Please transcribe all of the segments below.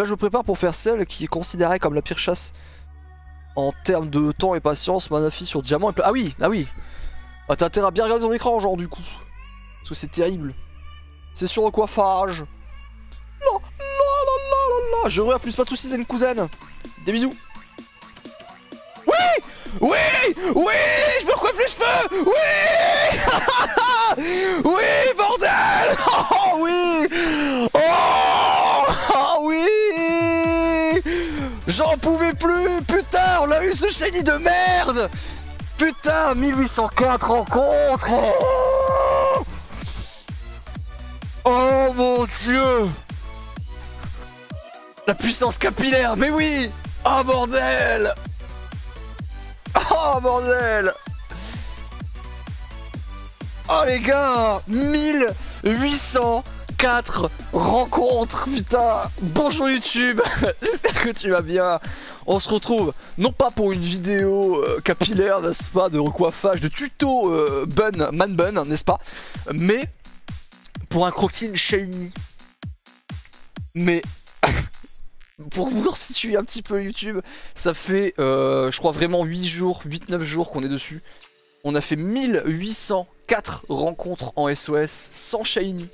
Là je me prépare pour faire celle qui est considérée comme la pire chasse en termes de temps et patience, Manafi sur diamant et... Ah oui, ah oui. Ah t'as intérêt à bien regarder ton écran genre du coup. Parce que c'est terrible. C'est sur le coiffage. Non, non, non, non, non, non. Je reviens plus, pas de soucis, c'est une cousine. Des bisous. Oui, oui, oui, je me recoiffe les cheveux. Oui. Oui, bordel. Oh oui. Oh oui. J'en pouvais plus. Putain, on a eu ce shiny de merde. Putain, 1804 rencontres. Oh mon dieu. La puissance capillaire, mais oui. Oh bordel. Oh bordel. Oh les gars, 1804 rencontres, putain. Bonjour YouTube, j'espère que tu vas bien. On se retrouve, non pas pour une vidéo capillaire, n'est-ce pas, de recoiffage, de tuto man bun, n'est-ce pas, mais pour un croquis shiny. Mais... pour vous resituer un petit peu YouTube, ça fait, je crois vraiment 8-9 jours qu'on est dessus. On a fait 1804 rencontres en SOS sans shiny.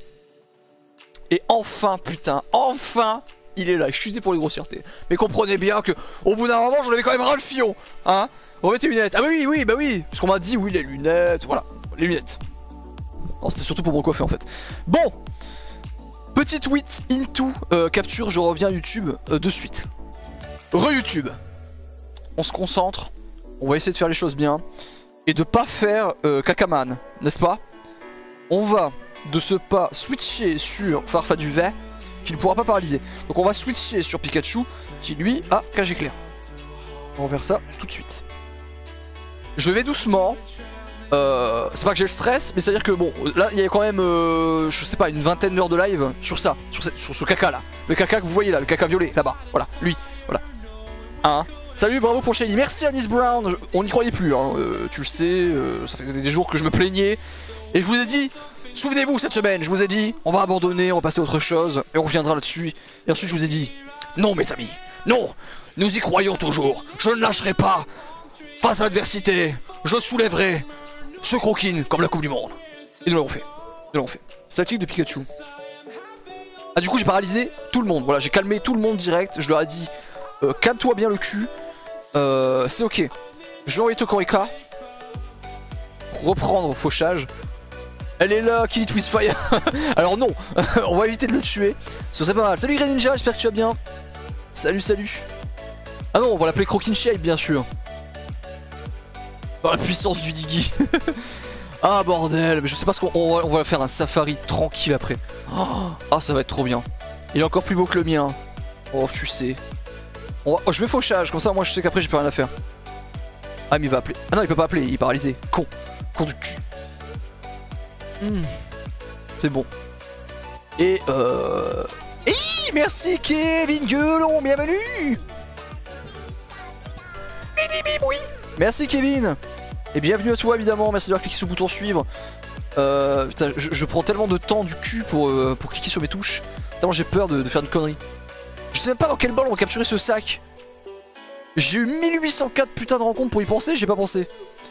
Et enfin, putain, enfin, il est là. Excusez pour les grossièretés. Mais comprenez bien que au bout d'un moment, j'en avais quand même ras le fion. Hein? Remettez les lunettes. Ah oui, oui, bah oui. Parce qu'on m'a dit, oui, les lunettes. Voilà, les lunettes. Non, c'était surtout pour me coiffer en fait. Bon. Petit tweet into capture, je reviens YouTube de suite. Re-YouTube. On se concentre. On va essayer de faire les choses bien. Et de pas faire cacaman, n'est-ce pas? On va de ce pas switcher sur Farfaduvet, qui ne pourra pas paralyser. Donc on va switcher sur Pikachu, qui lui a cage éclair. On va faire ça tout de suite. Je vais doucement. C'est pas que j'ai le stress, mais c'est à dire que bon, là il y a quand même, je sais pas, une vingtaine d'heures de live sur ça, sur ce caca là. Le caca que vous voyez là, le caca violet là-bas, voilà, lui, voilà. Hein? Salut, bravo pour Shady, merci Anis Brown, on n'y croyait plus, hein. Tu le sais, ça fait des jours que je me plaignais. Et je vous ai dit, souvenez-vous cette semaine, je vous ai dit, on va abandonner, on va passer à autre chose, et on reviendra là-dessus. Et ensuite je vous ai dit, non mes amis, non, nous y croyons toujours, je ne lâcherai pas. Face à l'adversité, je soulèverai ce croquine comme la Coupe du Monde. Et nous l'avons fait. Nous l'avons fait. Statique de Pikachu. Ah du coup j'ai paralysé tout le monde. Voilà, j'ai calmé tout le monde direct. Je leur ai dit calme-toi bien le cul. C'est ok. Je vais envoyer Tokorika pour reprendre fauchage. Elle est là, Kill It With Fire. Alors non, on va éviter de le tuer. Ce serait pas mal. Salut Grey Ninja, j'espère que tu vas bien. Salut, salut. Ah non, on va l'appeler Croquine Shape bien sûr. Dans la puissance du Diggy. Ah bordel, mais je sais pas ce qu'on va faire un safari tranquille après. Ah ça va être trop bien. Il est encore plus beau que le mien. Oh tu sais. Oh, je vais fauchage, comme ça moi je sais qu'après j'ai plus rien à faire. Ah mais il va appeler. Ah non il peut pas appeler, il est paralysé. Con. Con du cul. C'est bon. Et merci Kevin Gueulon, bienvenue. Oui. Merci Kevin. Et bienvenue à toi évidemment, merci d'avoir cliqué sur le bouton suivre. Putain, je prends tellement de temps du cul pour cliquer sur mes touches. Tellement j'ai peur de faire une connerie. Je sais même pas dans quel bol on va capturer ce sac. J'ai eu 1804 putains de rencontres pour y penser, j'ai pas pensé.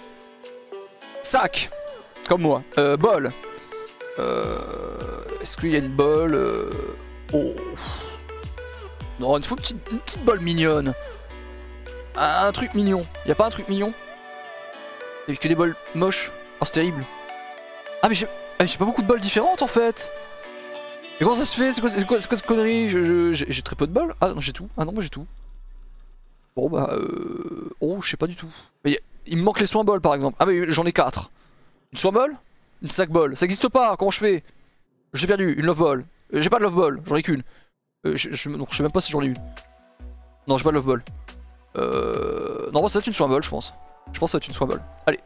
Sac. Comme moi. Bol. Est-ce qu'il y a une bol Oh. Non, il faut une petite bol mignonne. Un truc mignon. Y'a pas un truc mignon? Y'a que des bols moches. Oh c'est terrible. Ah mais j'ai pas beaucoup de bols différentes en fait. Et comment ça se fait? C'est quoi cette connerie? J'ai très peu de bols. Ah non j'ai tout. Ah non moi j'ai tout. Bon bah oh je sais pas du tout. Mais il me manque les soins bols par exemple. Ah mais j'en ai 4. Une soin bol? Une sac bol. Ça existe pas, comment je fais? J'ai perdu une love ball. J'ai pas de love ball, j'en ai qu'une. Non, je sais même pas si j'en ai une. Non j'ai pas de love ball. Non ça va être une soin bol je pense. Je pense que ça va être une soin bol. Allez.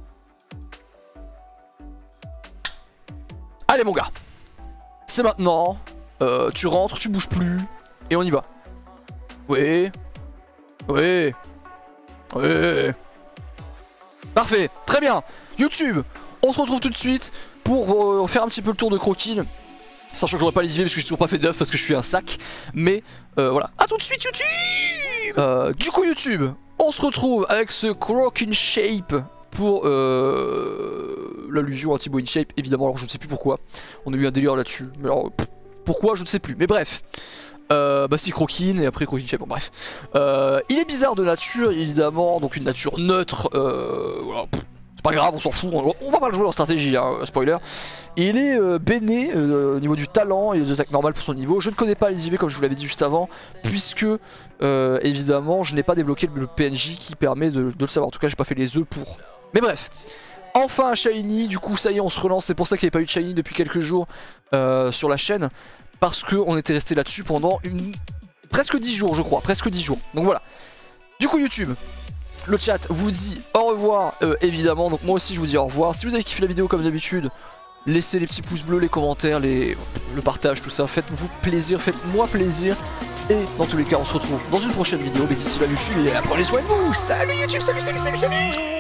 Allez mon gars. C'est maintenant. Tu rentres, tu bouges plus. Et on y va. Ouais. Ouais. Ouais. Parfait. Très bien. YouTube. On se retrouve tout de suite pour faire un petit peu le tour de Croquine. Sachant que j'aurais pas les IV parce que j'ai toujours pas fait d'œuf parce que je suis un sac. Mais voilà. A tout de suite YouTube. Du coup YouTube, on se retrouve avec ce Croc in Shape pour l'allusion à Thibaut in Shape évidemment. Alors je ne sais plus pourquoi. On a eu un délire là-dessus. Mais alors pourquoi je ne sais plus. Mais bref. Bah si Croquin et après Croquin Shape, bon bref. Il est bizarre de nature évidemment. Donc une nature neutre. Voilà. C'est pas grave, on s'en fout, on va pas le jouer en stratégie, hein, spoiler. Il est béné au niveau du talent et des attaques normales pour son niveau. Je ne connais pas les IV comme je vous l'avais dit juste avant, puisque évidemment je n'ai pas débloqué le PNJ qui permet de le savoir. En tout cas j'ai pas fait les œufs pour. Mais bref, enfin un Shiny, du coup ça y est on se relance. C'est pour ça qu'il n'y avait pas eu de Shiny depuis quelques jours sur la chaîne. Parce qu'on était resté là-dessus pendant presque 10 jours je crois, presque 10 jours. Donc voilà, du coup YouTube. Le chat vous dit au revoir évidemment, donc moi aussi je vous dis au revoir. Si vous avez kiffé la vidéo comme d'habitude, laissez les petits pouces bleus, les commentaires, le partage, tout ça. Faites-vous plaisir, faites-moi plaisir. Et dans tous les cas on se retrouve dans une prochaine vidéo. Mais d'ici là YouTube, et prenez soin de vous. Salut YouTube, salut.